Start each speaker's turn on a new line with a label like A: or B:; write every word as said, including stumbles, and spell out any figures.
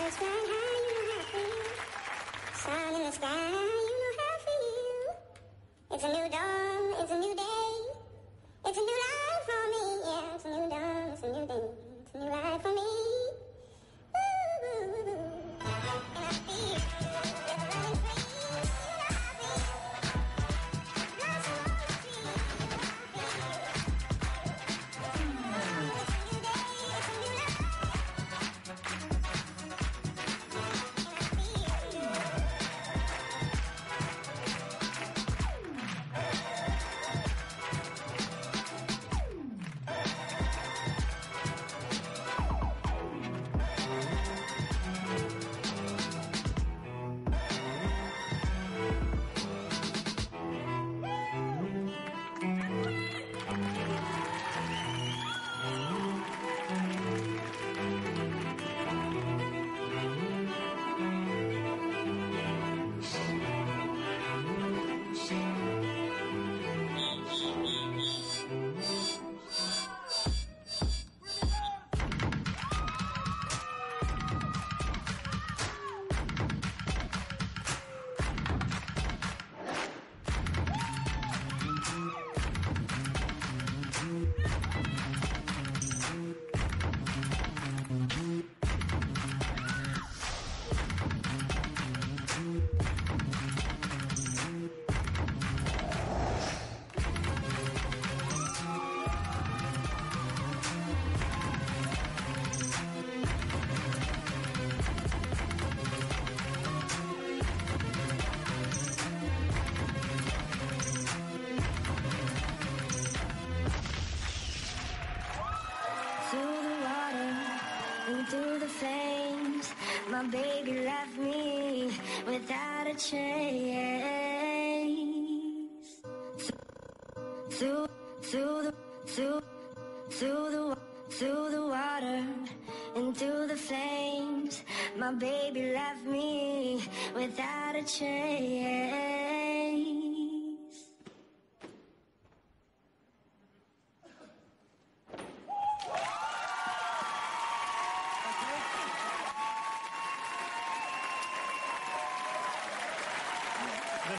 A: Clouds flying high, you know how I feel. Sun in the sky, you know how I feel. It's a new dawn, it's a new day. It's a new life for me, yeah. It's a new dawn, it's a new day. It's a new life for me. Ooh, ooh, ooh. And I feel it's running free, you know how I feel. Blossom on the tree, you know how I feel. It's a new day, it's a new life.
B: My baby left me without a trace. Through, through the, through, through the, through the water, into the flames. My baby left me without a trace.